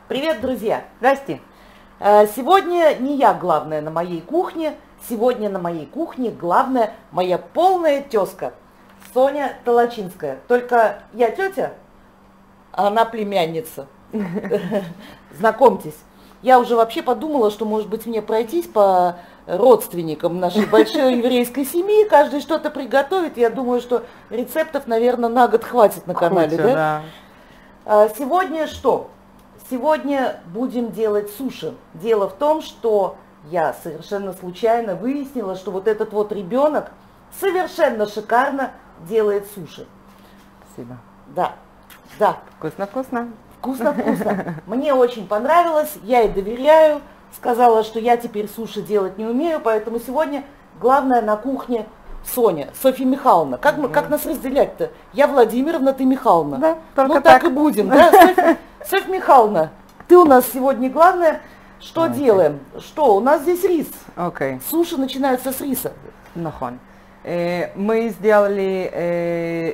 Привет, друзья! Здрасте. Сегодня не я главная на моей кухне, сегодня на моей кухне главная моя полная тезка Соня Толочинская. Только я тетя, а она племянница. Знакомьтесь. Я уже вообще подумала, что, может быть, мне пройтись по родственникам нашей большой еврейской семьи, каждый что-то приготовит. Я думаю, что рецептов, наверное, на год хватит на канале. Да? Сегодня что? Сегодня будем делать суши. Дело в том, что я совершенно случайно выяснила, что вот этот вот ребенок совершенно шикарно делает суши. Спасибо. Да, да. Вкусно-вкусно. Вкусно-вкусно. Мне очень понравилось, я ей доверяю. Сказала, что я теперь суши делать не умею, поэтому сегодня главное на кухне Соня, Софья Михайловна. Как нас разделять-то? Я Владимировна, ты Михайловна. Да, только ну так и будем, да? Софья Михайловна, ты у нас сегодня главное. Что делаем? Что? У нас здесь рис. Окей. Суши начинаются с риса. Нахон. Мы сделали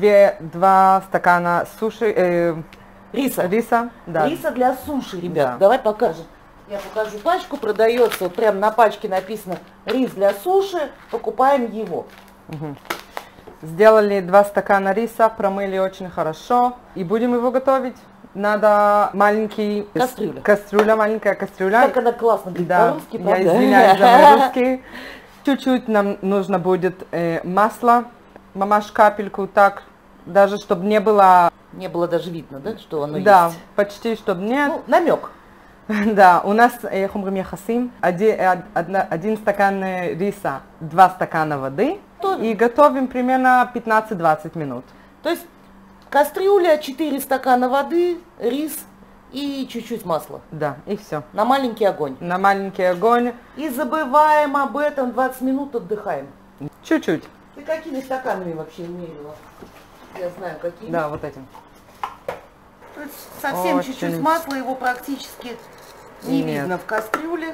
2 стакана суши, риса. Да. Риса для суши, ребят. Да. Давай покажем. Я покажу пачку, продается, вот прям на пачке написано рис для суши, покупаем его. Угу. Сделали 2 стакана риса, промыли очень хорошо и будем его готовить. Надо маленький... Кастрюля. Маленькая кастрюля. Как она классно говорит по-русски, правда? Я извиняюсь за мой русский. Чуть-чуть нам нужно будет масла, мамаш капельку, так, даже чтобы не было... Не было даже видно, да, что оно есть? Да, почти, чтобы нет. Ну, намек. Да, у нас хумрим яхасим, 1 стакан риса, 2 стакана воды. И готовим примерно 15-20 минут. То есть кастрюля, 4 стакана воды, рис и чуть-чуть масла. Да, и все. На маленький огонь. На маленький огонь. И забываем об этом, 20 минут отдыхаем. Чуть-чуть. Ты какими стаканами вообще мерила? Я знаю, какими. Да, вот этим. То есть совсем чуть-чуть масла, его практически не видно в кастрюле.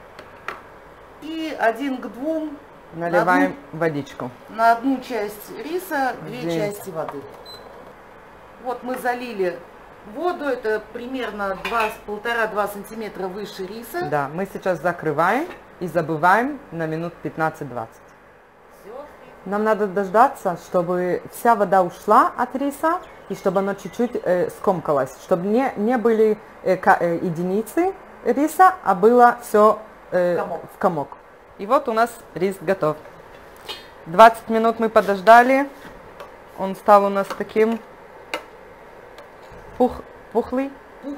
И 1 к 2. Наливаем водичку. На 1 часть риса, 2 части воды. Вот мы залили воду, это примерно 1,5-2 сантиметра выше риса. Да, мы сейчас закрываем и забываем на минут 15-20. Нам надо дождаться, чтобы вся вода ушла от риса и чтобы оно чуть-чуть скомкалось, чтобы не были единицы риса, а было все в комок. И вот у нас рис готов. 20 минут мы подождали. Он стал у нас таким пухлый.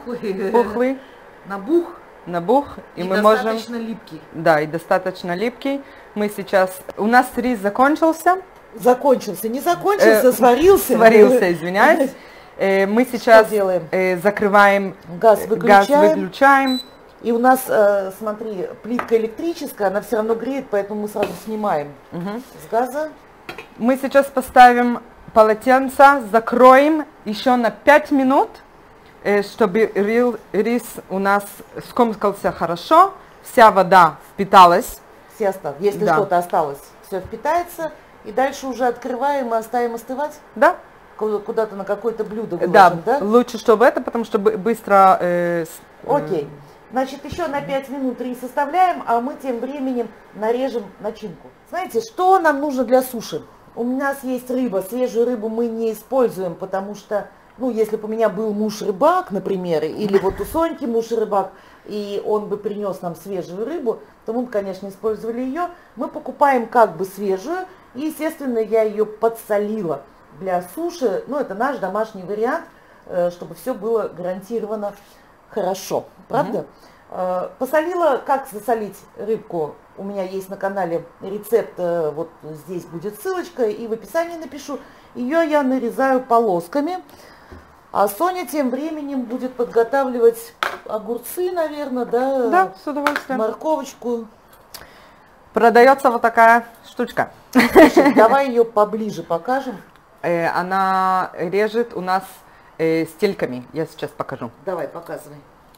Набух. И мы достаточно липкий. Да, и достаточно липкий. Мы сейчас... У нас рис закончился. Не закончился, сварился. Сварился, извиняюсь. Мы сейчас закрываем, газ выключаем. И у нас, смотри, плитка электрическая, она все равно греет, поэтому мы сразу снимаем с газа. Мы сейчас поставим полотенце, закроем еще на 5 минут, чтобы рис у нас скомкался хорошо, вся вода впиталась. Если что-то осталось, все впитается. И дальше уже открываем и оставим остывать? Да. Куда-то на какое-то блюдо выложим, да? Лучше, чтобы это, потому что быстро... Окей. Значит, еще на 5 минут рис оставляем, а мы тем временем нарежем начинку. Знаете, что нам нужно для суши? У нас есть рыба, свежую рыбу мы не используем, потому что, ну, если бы у меня был муж-рыбак, например, или вот у Соньки муж-рыбак, и он бы принес нам свежую рыбу, то мы бы, конечно, использовали ее. Мы покупаем как бы свежую, и, естественно, я ее подсолила для суши. Ну, это наш домашний вариант, чтобы все было гарантированно хорошо, правда? Посолила, как засолить рыбку, у меня есть на канале рецепт, вот здесь будет ссылочка, и в описании напишу. Ее я нарезаю полосками, а Соня тем временем будет подготавливать огурцы, наверное, да? Да, с удовольствием. Морковочку. Продается вот такая штучка. Слушай, давай ее поближе покажем. Она режет у нас стельками. Я сейчас покажу. Давай, показывай.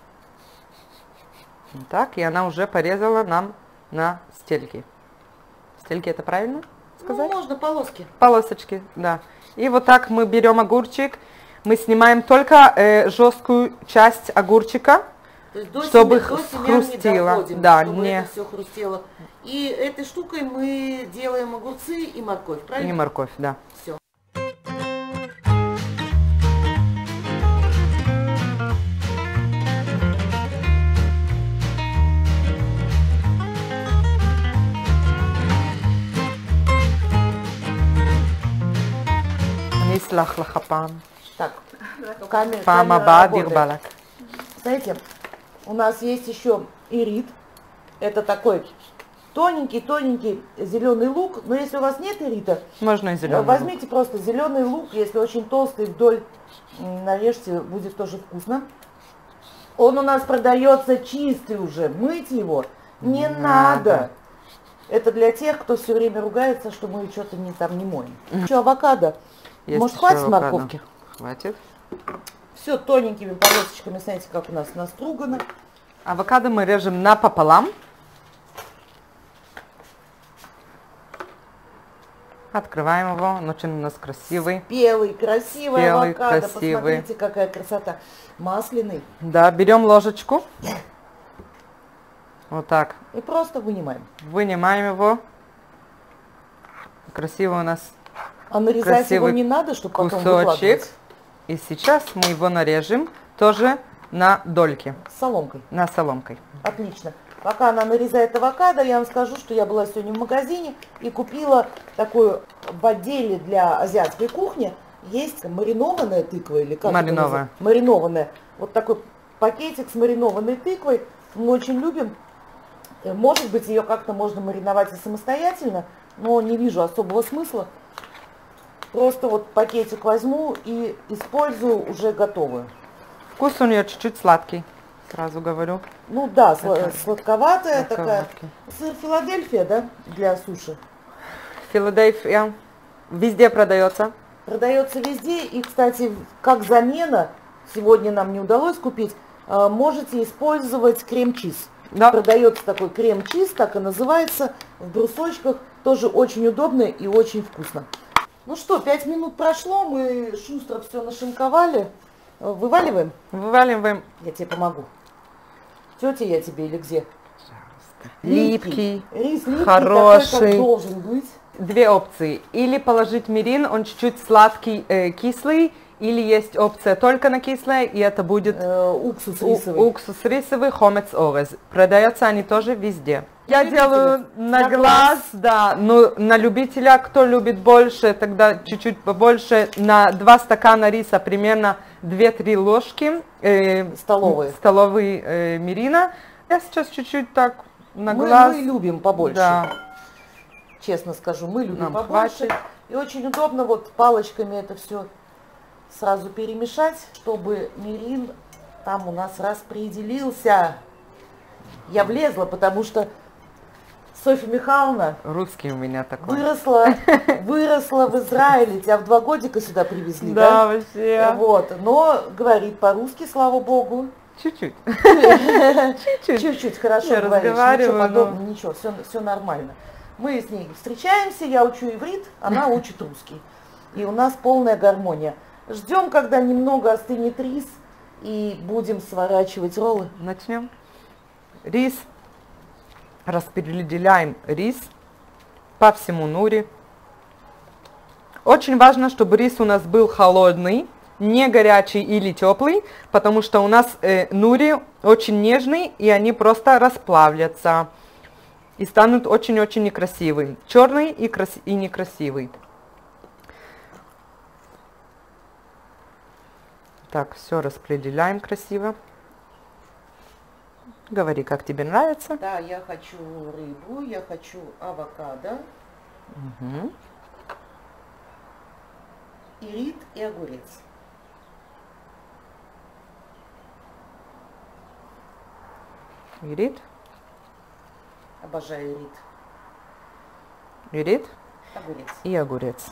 Так, и она уже порезала нам на стельки. Стельки это правильно сказать? Ну, можно полоски. Полосочки, да. И вот так мы берем огурчик. Мы снимаем только жесткую часть огурчика, То есть до чтобы до семян хрустело. не доходим, Да, чтобы не. это все хрустело. И этой штукой мы делаем огурцы и морковь, правильно? И морковь, да. Все. אני אסלח לך פעם. Так, פעם הבאה דיר באלק. Знаете, у нас есть еще ирит. Это такой тоненький зеленый лук. Но если у вас нет ирита, Можно и зеленый. возьмите просто зеленый лук. Если очень толстый, вдоль нарежьте, будет тоже вкусно. Он у нас продается чистый уже. Мыть его не надо. Это для тех, кто все время ругается, что мы что-то там не моем. Еще авокадо. Есть Может, еще хватит авокадо. морковки? Хватит. Все тоненькими полосочками, знаете, как у нас настругано. Авокадо мы режем напополам. Открываем его, он очень у нас красивый. Спелый, красивый Спелый, авокадо. красивый. Посмотрите, какая красота. Масляный. Да, берем ложечку. Вот так. И просто вынимаем. Вынимаем его. Красиво у нас. А нарезать его Красивый не надо, чтобы потом кусочек. выкладывать? И сейчас мы его нарежем тоже на дольки, С соломкой. на соломкой. Отлично. Пока она нарезает авокадо, я вам скажу, что я была сегодня в магазине и купила такую в отделе для азиатской кухни. Есть маринованная тыква или как это Маринованная. называется? Маринованная. Вот такой пакетик с маринованной тыквой. Мы очень любим. Может быть, ее как-то можно мариновать и самостоятельно, но не вижу особого смысла. Просто вот пакетик возьму и использую уже готовую. Вкус у нее чуть-чуть сладкий, сразу говорю. Ну да, Такая. сладковатая такая. Сладковатый. Сыр Филадельфия, да, для суши. Филадельфия везде продается. Продается везде. И, кстати, как замена, сегодня нам не удалось купить, можете использовать крем-чиз. Да. Продается такой крем-чиз, так и называется, в брусочках. Тоже очень удобно и очень вкусно. Ну что, 5 минут прошло, мы шустро все нашинковали. Вываливаем? Вываливаем. Я тебе помогу. Тетя я тебе или где? Липкий, Рис липкий, хороший. такой, как должен быть. Две опции. Или положить мирин, он чуть-чуть сладкий, кислый. Или есть опция только на кислое, и это будет Уксус рисовый. уксус рисовый, хомец орез. Продаются они тоже везде. Я Любителя. делаю на На глаз, да, но на любителя, кто любит больше, тогда чуть-чуть побольше. На 2 стакана риса примерно 2-3 ложки столовые мирина. Я сейчас чуть-чуть так на глаз. Мы любим побольше. Да. Честно скажу, мы любим Нам побольше. хватит. И очень удобно вот палочками это все сразу перемешать, чтобы мирин там у нас распределился. Я влезла, потому что Софья Михайловна Русский у меня такой. выросла в Израиле, тебя в 2 годика сюда привезли, Да, да? вообще. Вот, но говорит по-русски, слава богу. Чуть-чуть. Чуть-чуть хорошо Я говоришь, ничего разговариваю, подобного, ничего, все нормально. Мы с ней встречаемся, я учу иврит, она учит русский. И у нас полная гармония. Ждем, когда немного остынет рис, и будем сворачивать роллы. Начнем. Рис. Распределяем рис по всему нури. Очень важно, чтобы рис у нас был холодный, не горячий или теплый, потому что у нас нури очень нежный, и они просто расплавятся и станут очень-очень некрасивым. Черный и некрасивый. Так, все распределяем красиво. Говори, как тебе нравится. Да, я хочу рыбу, я хочу авокадо, Угу. ирит и огурец. Ирит. Обожаю ирит. Ирит Огурец. и огурец.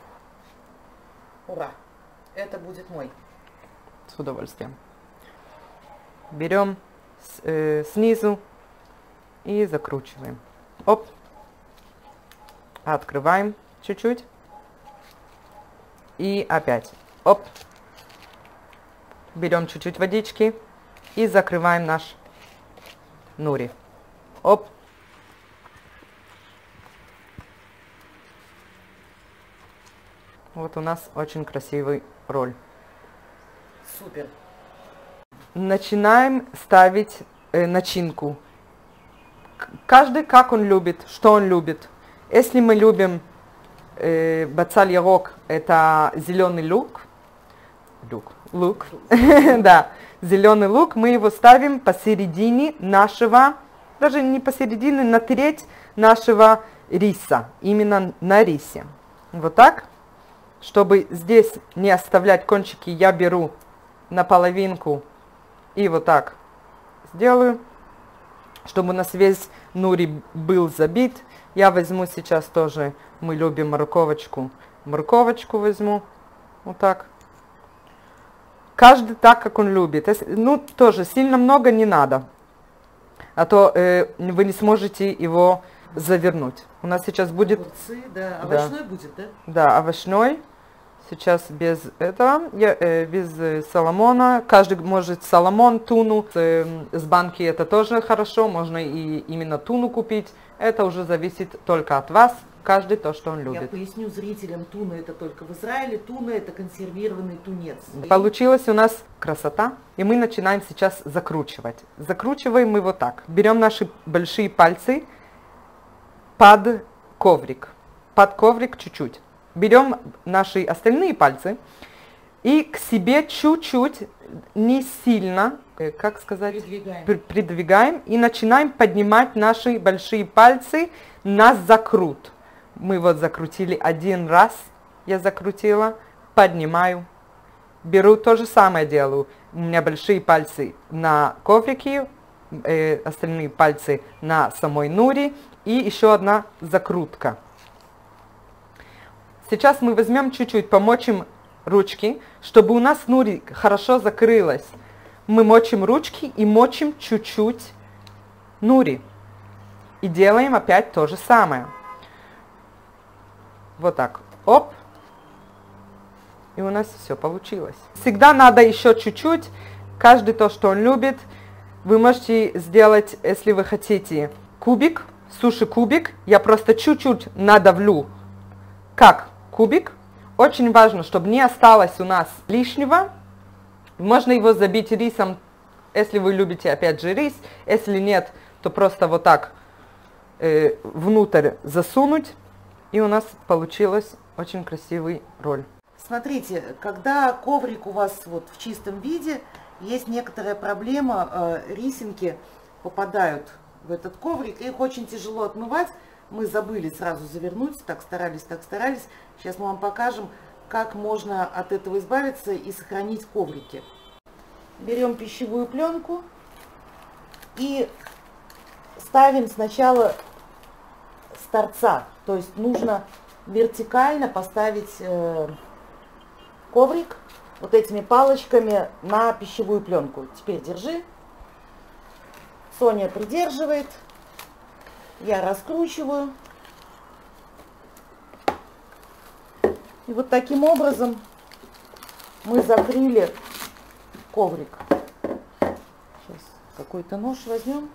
Ура! Это будет мой. С удовольствием. Берем снизу и закручиваем. Оп. Открываем чуть-чуть. И опять. Оп. берем чуть-чуть водички и закрываем наш нури. Оп. Вот у нас очень красивый ролл. Супер. Начинаем ставить начинку. Каждый как он любит, что он любит. Если мы любим бацаль ярок, это зеленый лук, да, зеленый лук, мы его ставим посередине нашего, даже не посередине, на треть нашего риса, именно на рисе. Вот так. Чтобы здесь не оставлять кончики, я беру наполовинку и вот так сделаю. Чтобы у нас весь нури был забит, я возьму сейчас тоже, мы любим морковочку, морковочку возьму, вот так. Каждый так, как он любит. Ну, тоже сильно много не надо, а то вы не сможете его завернуть. У нас сейчас будет... Огурцы, да. Овощной будет, да? Да, овощной. Сейчас без этого, без соломона. Каждый может соломон, туну. С банки это тоже хорошо. Можно и именно туну купить. Это уже зависит только от вас. Каждый то, что он любит. Я поясню зрителям, туна это только в Израиле. Туна это консервированный тунец. Получилась у нас красота. И мы начинаем сейчас закручивать. Закручиваем мы вот так. Берем наши большие пальцы под коврик. Под коврик чуть-чуть. Берем наши остальные пальцы и к себе чуть-чуть, не сильно, как сказать, придвигаем и начинаем поднимать наши большие пальцы на закрут. Мы вот закрутили один раз, я закрутила, поднимаю, беру то же самое делаю. У меня большие пальцы на коврике, остальные пальцы на самой нури и еще одна закрутка. Сейчас мы возьмем чуть-чуть, помочим ручки, чтобы у нас нури хорошо закрылась. Мы мочим ручки и мочим чуть-чуть нури. И делаем опять то же самое. Вот так. Оп. И у нас все получилось. Всегда надо еще чуть-чуть. Каждый то, что он любит. Вы можете сделать, если вы хотите, кубик, суши-кубик. Я просто чуть-чуть надавлю, как кубик. Очень важно, чтобы не осталось у нас лишнего. Можно его забить рисом, если вы любите опять же рис. Если нет, то просто вот так внутрь засунуть. И у нас получилось очень красивый ролл. Смотрите, когда коврик у вас вот в чистом виде, есть некоторая проблема, рисинки попадают в этот коврик, и их очень тяжело отмывать. Мы забыли сразу завернуть, так старались, так старались. Сейчас мы вам покажем, как можно от этого избавиться и сохранить коврики. Берем пищевую пленку и ставим сначала с торца. То есть нужно вертикально поставить коврик вот этими палочками на пищевую пленку. Теперь держи. Соня придерживает. Я раскручиваю. И вот таким образом мы закрыли коврик. Сейчас какой-то нож возьмем.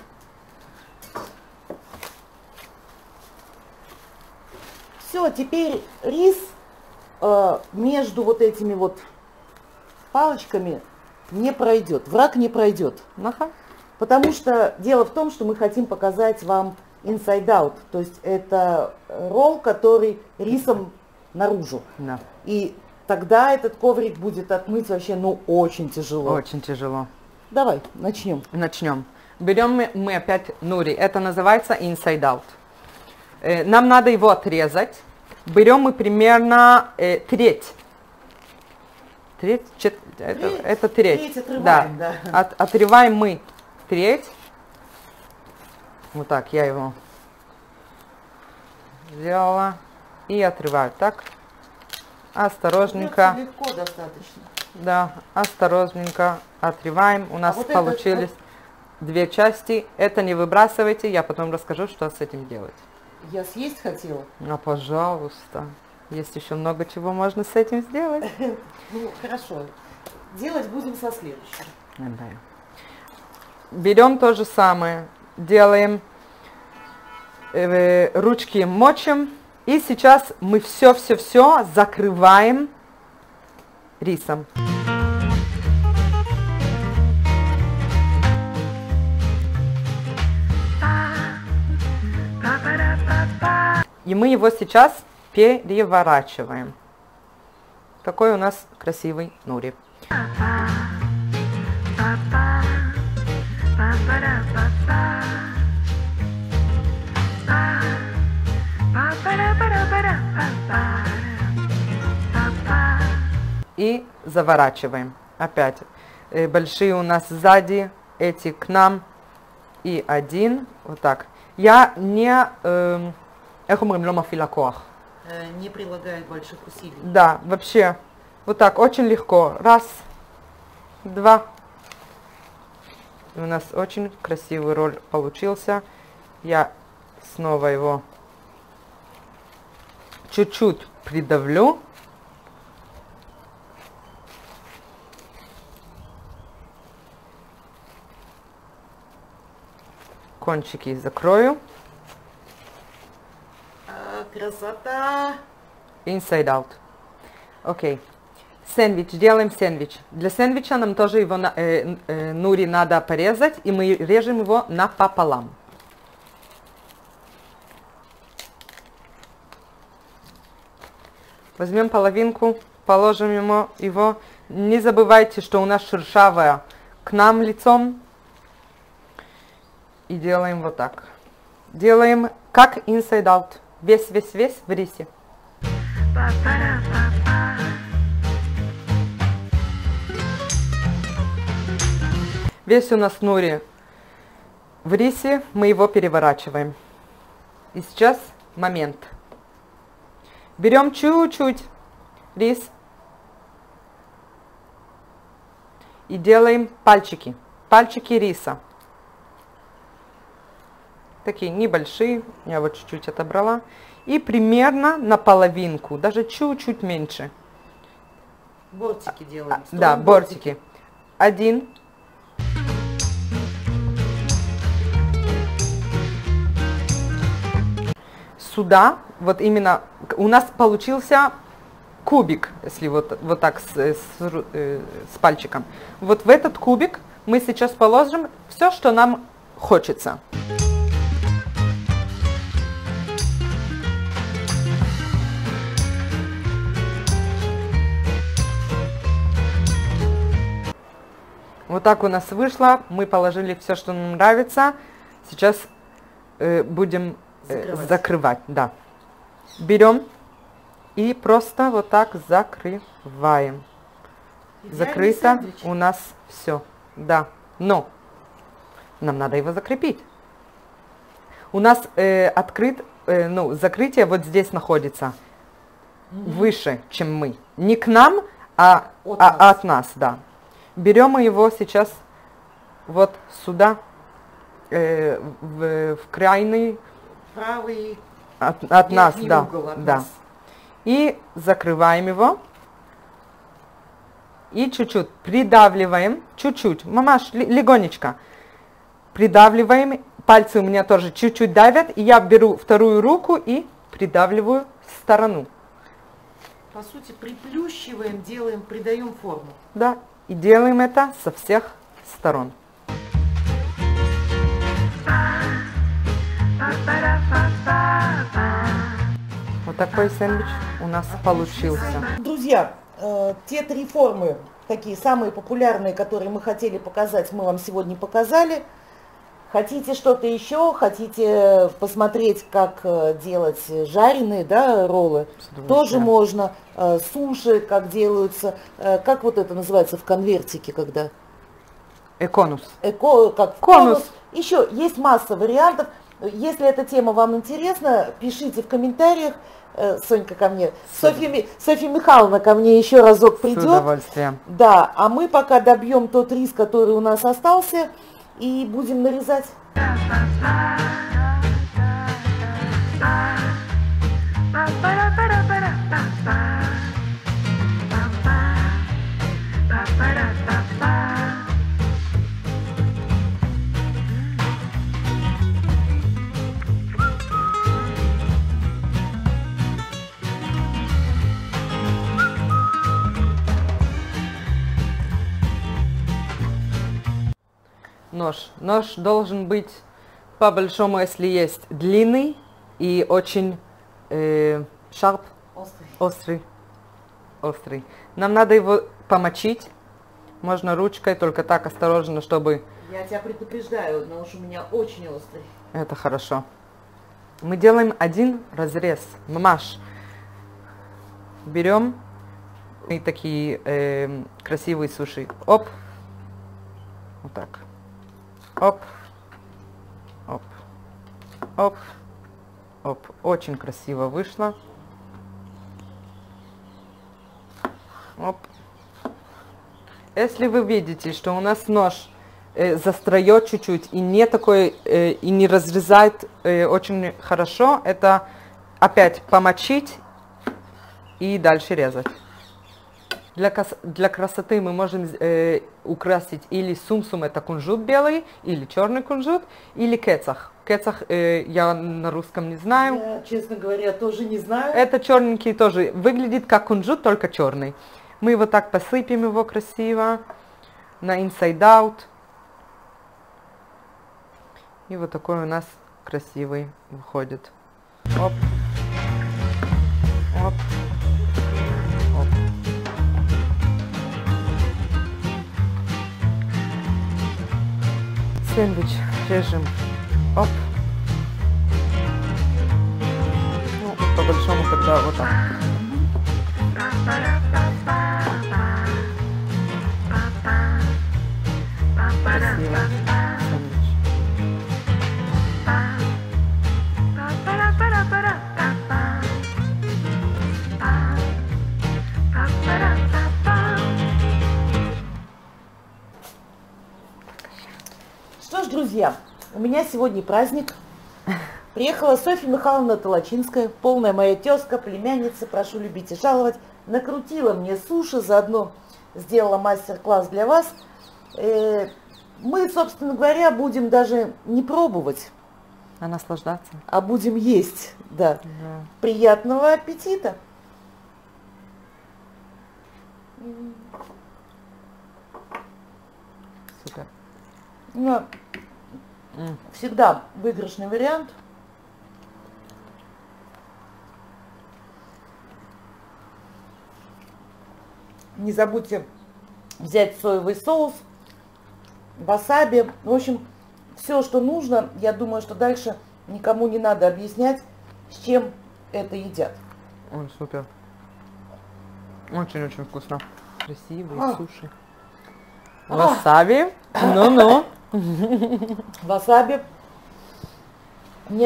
Все, теперь рис между вот этими вот палочками не пройдет, враг не пройдет. Потому что дело в том, что мы хотим показать вам inside out, то есть это ролл, который рисом наружу. Да. И тогда этот коврик будет отмыть вообще, ну, очень тяжело. Очень тяжело. Давай, начнем. Начнем. Берем мы опять нури, это называется inside out. Нам надо его отрезать. Берем мы примерно треть. Это треть. Треть отрываем, да. Отрываем мы треть. Вот так я его сделала. И отрываю так. Осторожненько. Легко достаточно. Да, осторожненько отрываем. У нас вот получились две части. Это не выбрасывайте, я потом расскажу, что с этим делать. Я съесть хотела. А, пожалуйста. Есть еще много чего можно с этим сделать. Ну, хорошо. делать будем со следующим. Берем то же самое, делаем ручки мочим, и сейчас мы все закрываем рисом. И мы его сейчас переворачиваем. Такой у нас красивый нури. И заворачиваем. Опять большие у нас сзади, эти к нам, и один, вот так. Я не, Не прилагает больших усилий. да, вообще, вот так, очень легко. Раз, два. И у нас очень красивый ролл получился. Я снова его чуть-чуть придавлю. Кончики закрою. Красота! Inside out. Окей. Сэндвич. Делаем сэндвич. Для сэндвича нам тоже его нури надо порезать, и мы режем его напополам. Возьмем половинку, положим его. Не забывайте, что у нас шершавая к нам лицом. И делаем вот так. Делаем как inside out. Весь в рисе. Весь у нас нури в рисе, мы его переворачиваем. И сейчас момент. Берем чуть-чуть рис и делаем пальчики. Пальчики риса. Такие небольшие, я вот чуть-чуть отобрала. И примерно на половинку, даже чуть-чуть меньше. Бортики делаем. Да, бортики. Один. Сюда, вот именно, у нас получился кубик, если вот так с пальчиком. Вот в этот кубик мы сейчас положим все, что нам хочется. Вот так у нас вышло, мы положили все, что нам нравится. Сейчас будем закрывать. Да. Берем и просто вот так закрываем. Идеальный Закрыто сэндвич. у нас все. Да. Но нам надо его закрепить. У нас закрытие вот здесь находится. Выше, чем мы. Не к нам, а от нас, да. Берем мы его сейчас вот сюда, в крайний, Правый от нас, да, угол от да. нас. И закрываем его. И чуть-чуть придавливаем, чуть-чуть, мамаш, легонечко. Придавливаем, пальцы у меня тоже чуть-чуть давят, и я беру вторую руку и придавливаю в сторону. По сути, приплющиваем, делаем, придаем форму. Да, и делаем это со всех сторон. Вот такой сэндвич у нас получился. Друзья, те три формы, такие самые популярные, которые мы хотели показать, мы вам сегодня показали. Хотите что-то еще, хотите посмотреть, как делать жареные, да, роллы, тоже можно. Суши, как делаются, как вот это называется в конвертике, когда? Конус. Как Конус. Еще есть масса вариантов. Если эта тема вам интересна, пишите в комментариях. Сонька ко мне, Софья Михайловна ко мне еще разок придет. С удовольствием. Да, а мы пока добьем тот рис, который у нас остался, и будем нарезать. Нож должен быть по-большому, если есть, длинный и очень sharp, острый. Нам надо его помочить. Можно ручкой, только так осторожно, чтобы... Я тебя предупреждаю, нож у меня очень острый. Это хорошо. Мы делаем один разрез. Мамаш. Берем и такие красивые суши. Оп. Вот так. Оп. Оп. Оп. Оп. Очень красиво вышло. Оп. Если вы видите, что у нас нож застроет чуть-чуть и не такой, и не разрезает очень хорошо, это опять помочить и дальше резать. Для красоты мы можем украсить или сумсум, это кунжут белый, или черный кунжут, или кецах. Кецах я на русском не знаю. Я, честно говоря, тоже не знаю. Это черненький тоже. Выглядит как кунжут, только черный. Мы вот так посыпем его красиво на inside out. И вот такой у нас красивый выходит. Оп. Оп. Оп. Сэндвич режем. Оп. Ну, по большому тогда вот так. Красиво. Сэндвич. Что ж, друзья, у меня сегодня праздник. Приехала Софья Михайловна Толочинская, полная моя тезка, племянница, прошу любить и жаловать. Накрутила мне суши, заодно сделала мастер-класс для вас. Мы, собственно говоря, будем даже не пробовать, А наслаждаться. а будем есть. Да. Приятного аппетита! Супер. Ну, всегда выигрышный вариант. Не забудьте взять соевый соус, васаби. В общем, все, что нужно. Я думаю, что дальше никому не надо объяснять, с чем это едят. Ой, супер. Очень-очень вкусно. Красивые суши. Васаби. Ну-ну. Васаби. Ни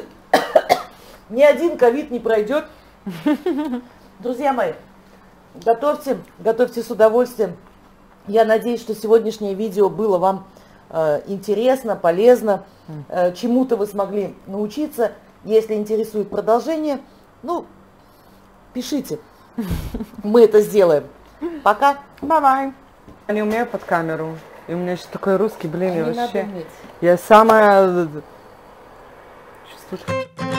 один ковид не пройдет. Друзья мои, готовьте с удовольствием. Я надеюсь, что сегодняшнее видео было вам интересно, полезно. Чему-то вы смогли научиться. Если интересует продолжение, ну, пишите. Мы это сделаем. Пока. Бай-бай. Я не умею под камеру. И у меня еще такой русский, блин, Не я надо вообще... уметь. Я самая... Чувствую...